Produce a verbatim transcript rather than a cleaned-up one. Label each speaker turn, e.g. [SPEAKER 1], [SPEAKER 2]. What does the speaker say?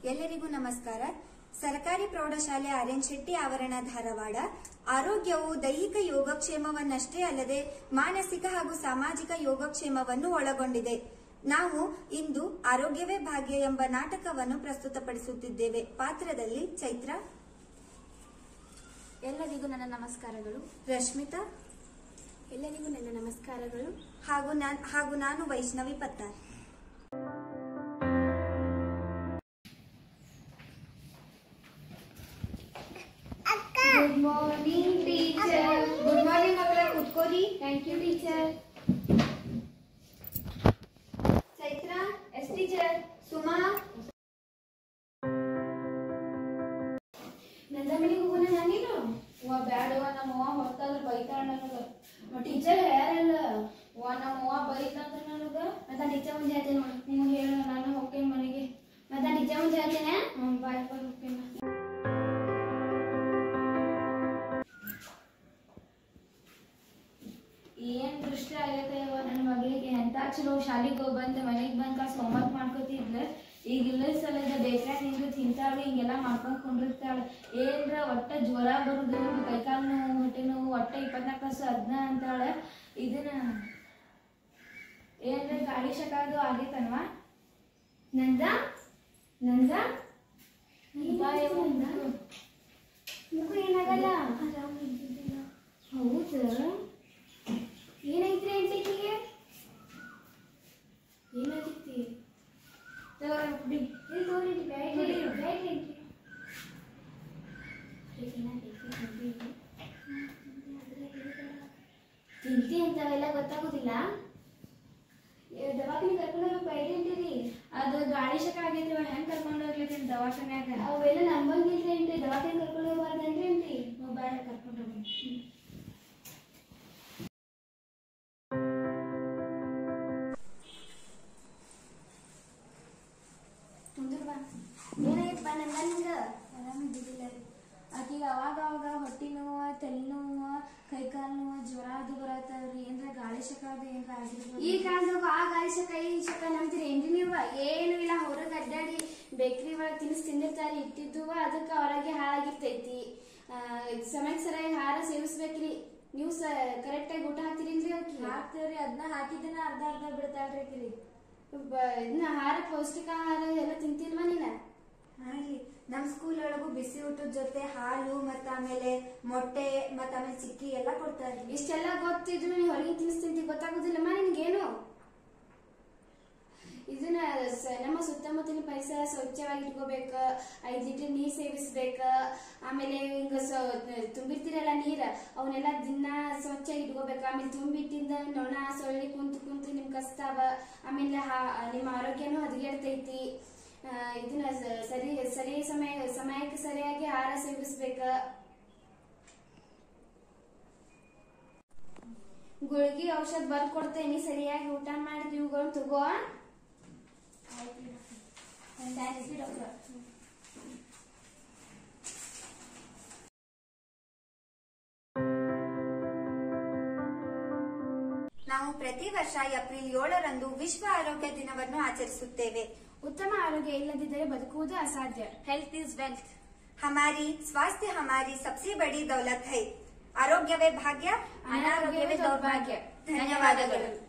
[SPEAKER 1] ಎಲ್ಲರಿಗೂ ನಮಸ್ಕಾರ. ಸರ್ಕಾರಿ ಪ್ರೌಢಶಾಲೆ ಆರ್ಯನ್ ಶೆಟ್ಟಿ ಆವರಣ ಧಾರವಾಡ. ಆರೋಗ್ಯವು ದೈಹಿಕ ಯೋಗಕ್ಷೇಮವನ್ನಷ್ಟೇ ಅಲ್ಲದೆ ಮಾನಸಿಕ ಹಾಗೂ ಸಾಮಾಜಿಕ ಯೋಗಕ್ಷೇಮವನ್ನು ಒಳಗೊಂಡಿದೆ. ನಾವು ಇಂದು ಆರೋಗ್ಯವೇ ಭಾಗ್ಯ ಎಂಬ ನಾಟಕವನ್ನು ಪ್ರಸ್ತುತಪಡಿಸುತ್ತಿದ್ದೇವೆ. ಪಾತ್ರದಲ್ಲಿ ಚೈತ್ರ.
[SPEAKER 2] ಎಲ್ಲರಿಗೂ ನನ್ನ ನಮಸ್ಕಾರಗಳು.
[SPEAKER 1] ರಶ್ಮಿತಾ.
[SPEAKER 2] ಎಲ್ಲರಿಗೂ ನನ್ನ ನಮಸ್ಕಾರಗಳು.
[SPEAKER 1] ಹಾಗೂ ನಾನು ಹಾಗೂ ನಾನು Vaishnavi Pattar.
[SPEAKER 2] Good morning teacher.
[SPEAKER 1] Good morning ಮಕ್ಕಳ, ಕೂತ್ಕೋರಿ.
[SPEAKER 2] Thank you teacher.
[SPEAKER 1] Chaitra. Yes teacher. Suma.
[SPEAKER 2] ನನ್ನ ಮನೆಗೆ ಹೋಗೋಣ. ನಾನೇನು ವಾ ಬ್ಯಾಡವ, ನಮ್ಮವ್ವ ಹೊತ್ತಾದ್ರೆ ಬೈತಾಳ ನನಗ. ಟೀಚರ್ ಹೇಳಲ್ಲ ವಾ, ನಮ್ಮವ್ವ ಬೈತಾಂದ್ರ ನನಗ. ಮತ್ತೆ ಟೀಚರ್ ಮುಂದೆ ಹೇಳ್ತೇನೆ ನೋಡಿ. ನೀವು ಹೇಳ, ನಾನು ಹೋಗ್ತೇನೆ ಮನೆಗೆ. ಮತ್ತೆ ಟೀಚರ್ ಮುಂದೆ ಹೇಳ್ತೇನೆ. ಹ್ಞೂ ಬಾಯ್ ಬಾಯ್ ಹೋಗ್ತೇನೆ. ಏನ್ ದೃಷ್ಟಿ ಆಗತ್ತವ ನನ್ನ ಮಗಳಿಗೆ. ಎಂತ ಚಲೋ ಶಾಲಿಗೆ ಹೋಗಿ ಬಂದು ಮನೆಗೆ ಬಂದು ಕಾಸು ಹೋಮ್ವರ್ಕ್ ಮಾಡ್ಕೋತಿದ್ಲ. ಈಗ ಇಲ್ಲ ಸಲದ ಬೇಕ್ರಾಗ ನಿಂತು ತಿಂತಾಳು, ಹಿಂಗೆಲ್ಲ ಮಾಡ್ಕೊಂಡು ಕೊಂಡಿರ್ತಾಳೆ. ಏನ್ರ ಒಟ್ಟ ಜ್ವರ ಬರುದು, ಕೈಕಾಲು ನೋವು, ಹೊಟ್ಟೆ ನೋವು, ಒಟ್ಟ ಇಪ್ಪತ್ನಾಲ್ಕು ತಾಸು ಅದನ್ನ ಅಂತಾಳೆ. ಇದನ್ನ ಏನ್ರ ಗಾಳಿ ಶಕಾದು ಆಗೈತನ್ವಾ? ನಂದ ನಂದ ಮುಖ ಏನಾಗಲ್ಲ. ಹೌದು, ಏನೈತ್ರಿ ಅಂಟಿಗೆ? ಏನಾಗೈತಿ? ತಗೋರಿ ತಗೋರಿ ತಿಂತಿ ಅಂತವೆಲ್ಲ ಗೊತ್ತಾಗೋದಿಲ್ಲ. ದವಾಖಾನೆ ಕರ್ಕೊಂಡು ಹೋಗಿ ಬೈದೇನ್ರಿ? ಅದು ಗಾಳಿ ಶಕ ಆಗೈತಿ. ಹೆಂಗ್ ಕರ್ಕೊಂಡು ಹೋಗ್ಲತ್ತೀನಿ ದವಾಖಾನ್ಯಾಗ? ಅವೆಲ್ಲ ನಂಬಂಗಿಲ್ರಿ ಏನ್ರಿ? ದವಾಖಾನೆ ಕರ್ಕೊಂಡು ಹೋಗ್ಬಾರ್ದೇನ್ರಿ ಏನ್ರಿ? ಬೇಡ, ಕರ್ಕೊಂಡು ಹೋಗಿ.
[SPEAKER 1] ಏನಾಗೈತಪ್ಪ ನಂದ ನಿಂಗ?
[SPEAKER 2] ಆರಾಮಿದ್ದಿಲ್ಲ ರೀ. ಆಕಿಗೆ ಅವಾಗ ಅವಾಗ ಹೊಟ್ಟೆ ನೋವು, ತಲೆ ನೋವು, ಕೈಕಾಲು ನೋವು, ಜ್ವರ ಅದು ಬರತ್ತವ್ರಿ. ಏನ್ರ ಗಾಳಿ ಶಕ ಅದು ಏನ್ರ ಆಗಿರ್ಬೋದು.
[SPEAKER 3] ಈ ಕಾಲದಾಗ ಆ ಗಾಳಿ ಶಕ ಈ ಶಕ ನಂಬ್ತೀರಿ ಏನ್ರಿ ನೀವು? ಏನು ಇಲ್ಲ, ಹೊರಗೆ ಅಡ್ಡಾಡಿ ಬೇಕ್ರಿ ಒಳಗೆ ತಿನಿಸ್ ತಿಂದಿರ್ತಾರಿ, ಇಟ್ಟಿದ್ದು ಅದಕ್ಕೆ ಹೊರಗೆ ಹಾಳಾಗಿರ್ತೈತಿ. ಸಮಯಕ್ಕೆ ಸರಿಯಾಗಿ ಆಹಾರ ಸೇವಿಸ್ಬೇಕ್ರಿ. ನೀವು ಸ ಕರೆಕ್ಟಾಗಿ ಊಟ ಹಾಕ್ತಿರಿಲ್ರಿ? ಅವ್ಕಿ
[SPEAKER 2] ಹಾಕ್ತೇವ್ರಿ. ಅದನ್ನ ಹಾಕಿದ್ದನ್ನ ಅರ್ಧ ಅರ್ಧ ಬಿಡ್ತಾಳ್ರಿ ಆಕಿರಿ.
[SPEAKER 3] ಇದನ್ನ ಆಹಾರ, ಪೌಷ್ಟಿಕ ಆಹಾರ ಎಲ್ಲ ತಿಂತಿಲ್ವಾ ನೀನ?
[SPEAKER 1] ಹಾಗೆ ನಮ್ ಸ್ಕೂಲ್ ಒಳಗು ಬಿಸಿ ಊಟದ ಜೊತೆ ಹಾಲು ಮತ್ತ ಆಮೇಲೆ ಮೊಟ್ಟೆ ಮತ್ತ ಆಮೇಲೆ ಚಿಕ್ಕಿ ಎಲ್ಲ ಕೊಡ್ತಾರೆ.
[SPEAKER 3] ಇಷ್ಟೆಲ್ಲ ಗೊತ್ತಿದ್ರು ನೀ ಹೊರಗಿನ ತಿನಿಸ್ ತಿಂತಿ ಗೊತ್ತಾಗುದಿಲ್ಲಮ್ಮ ನಿನ್ಗೇನು? ಇದನ್ನ ನಮ್ಮ ಸುತ್ತಮುತ್ತಲಿನ ಪರಿಸರ ಸ್ವಚ್ಛವಾಗಿ ಇಟ್ಕೋಬೇಕ. ಐದ್ ಲೀಟರ್ ನೀರ್ ಸೇವಿಸ್ಬೇಕ. ಆಮೇಲೆ ಹಿಂಗ ತುಂಬಿರ್ತಿರಲ್ಲ ನೀರ, ಅವನ್ನೆಲ್ಲ ದಿನ ಸ್ವಚ್ಛಾಗಿ ಇಟ್ಕೋಬೇಕ. ಆಮೇಲೆ ತುಂಬಿಟ್ಟಿಂದ ನೊಣ ಸೊಳ್ಳಿ ಕುಂತು ಕುಂತು ನಿಮ್ ಕಸ್ತಾವ. ಆಮೇಲೆ ನಿಮ್ಮ ಆರೋಗ್ಯನೂ ಹದಗೆಡ್ತೈತಿ. ಇದನ್ನ ಸರಿ ಸರಿ ಸಮಯ ಸಮಯಕ್ಕೆ ಸರಿಯಾಗಿ ಆಹಾರ ಸೇವಿಸ್ಬೇಕ. ಗುಳಿಗೆ ಔಷಧ ಬರ್ದು ಕೊಡ್ತೇನಿ, ಸರಿಯಾಗಿ ಊಟ ಮಾಡಿ ಇವುಗಳನ್ನ ತಗೋ.
[SPEAKER 1] ನಾವು ಪ್ರತಿ ವರ್ಷ ಏಪ್ರಿಲ್ ಏಳರಂದು ವಿಶ್ವ ಆರೋಗ್ಯ ದಿನವನ್ನು ಆಚರಿಸುತ್ತೇವೆ.
[SPEAKER 3] ಉತ್ತಮ ಆರೋಗ್ಯ ಇಲ್ಲದಿದ್ದರೆ ಬದುಕುವುದು ಅಸಾಧ್ಯ.
[SPEAKER 1] Health is wealth. हमारी स्वास्थ्य हमारी सबसे बड़ी दौलत है. आरोग्यवे भाग्य, अनारोग्यवे दौर्भाग्य. ಧನ್ಯವಾದಗಳು.